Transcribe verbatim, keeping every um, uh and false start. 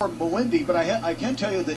windy, but I, ha I can tell you that